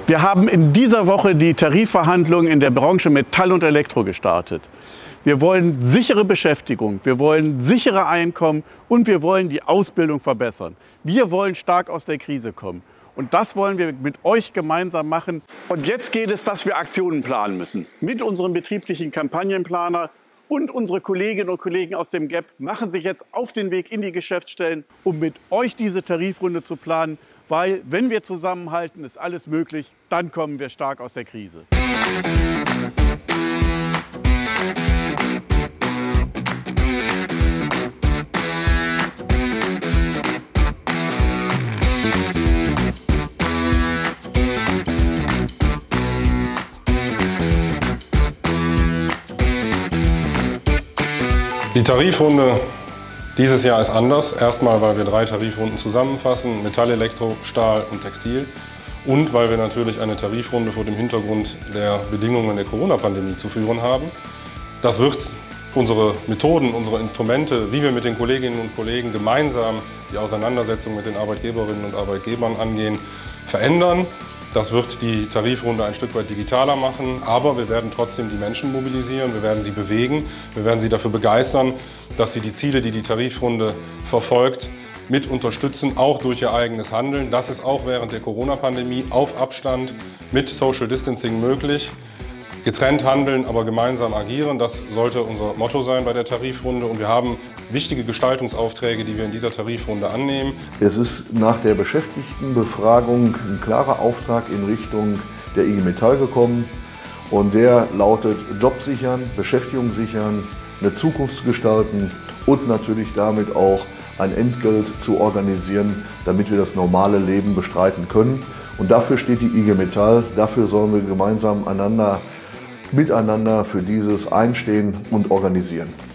Wir haben in dieser Woche die Tarifverhandlungen in der Branche Metall und Elektro gestartet. Wir wollen sichere Beschäftigung, wir wollen sichere Einkommen und wir wollen die Ausbildung verbessern. Wir wollen stark aus der Krise kommen. Und das wollen wir mit euch gemeinsam machen. Und jetzt geht es, dass wir Aktionen planen müssen. Mit unserem betrieblichen Kampagnenplaner und unsere Kolleginnen und Kollegen aus dem GAP machen sich jetzt auf den Weg in die Geschäftsstellen, um mit euch diese Tarifrunde zu planen. Weil, wenn wir zusammenhalten, ist alles möglich, dann kommen wir stark aus der Krise. Die Tarifrunde dieses Jahr ist anders. Erstmal, weil wir 3 Tarifrunden zusammenfassen, Metall, Elektro, Stahl und Textil. Und weil wir natürlich eine Tarifrunde vor dem Hintergrund der Bedingungen der Corona-Pandemie zu führen haben. Das wird unsere Methoden, unsere Instrumente, wie wir mit den Kolleginnen und Kollegen gemeinsam die Auseinandersetzung mit den Arbeitgeberinnen und Arbeitgebern angehen, verändern. Das wird die Tarifrunde ein Stück weit digitaler machen, aber wir werden trotzdem die Menschen mobilisieren, wir werden sie bewegen, wir werden sie dafür begeistern, dass sie die Ziele, die die Tarifrunde verfolgt, mit unterstützen, auch durch ihr eigenes Handeln. Das ist auch während der Corona-Pandemie auf Abstand mit Social Distancing möglich. Getrennt handeln, aber gemeinsam agieren, das sollte unser Motto sein bei der Tarifrunde. Und wir haben wichtige Gestaltungsaufträge, die wir in dieser Tarifrunde annehmen. Es ist nach der Beschäftigtenbefragung ein klarer Auftrag in Richtung der IG Metall gekommen. Und der lautet Job sichern, Beschäftigung sichern, eine Zukunft gestalten und natürlich damit auch ein Entgelt zu organisieren, damit wir das normale Leben bestreiten können. Und dafür steht die IG Metall, dafür sollen wir gemeinsam miteinander für dieses einstehen und organisieren.